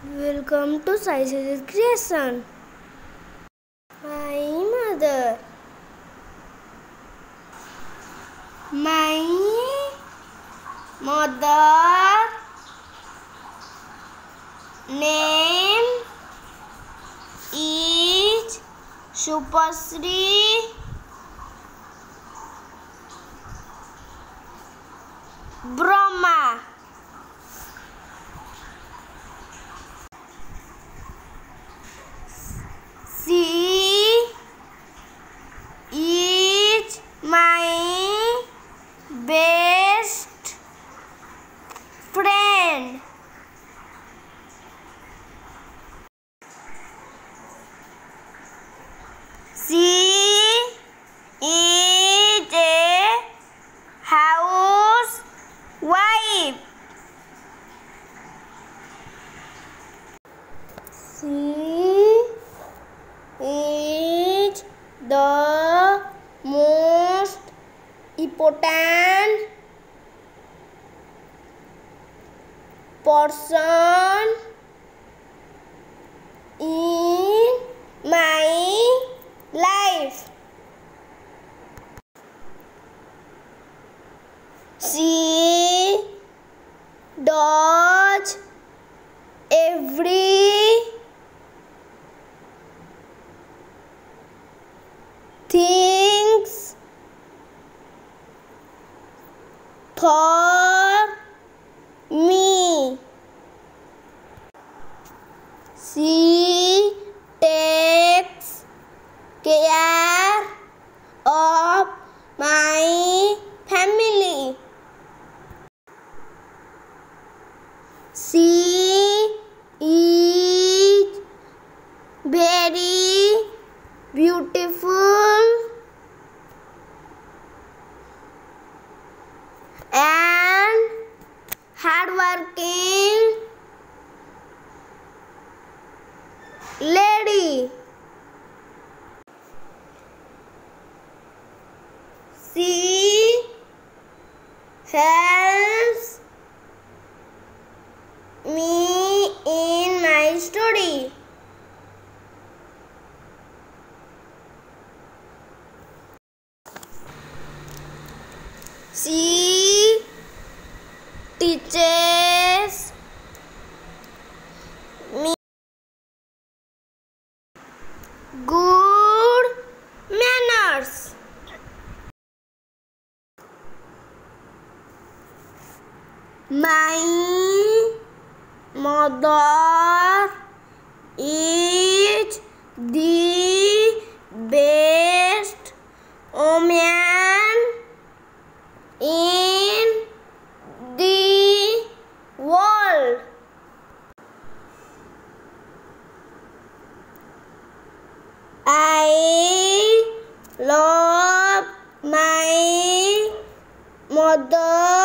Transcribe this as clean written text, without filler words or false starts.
Welcome to SAISRIJIT creation. My mother. My mother name is Shupasri Brahma. She is my best friend. She is a housewife. She is the most important person in my life. She does things for me. She takes care of my family. She is very beautiful and hardworking lady. She helps me in my study. She teaches me good manners. My mother is the best woman in the world. I love my mother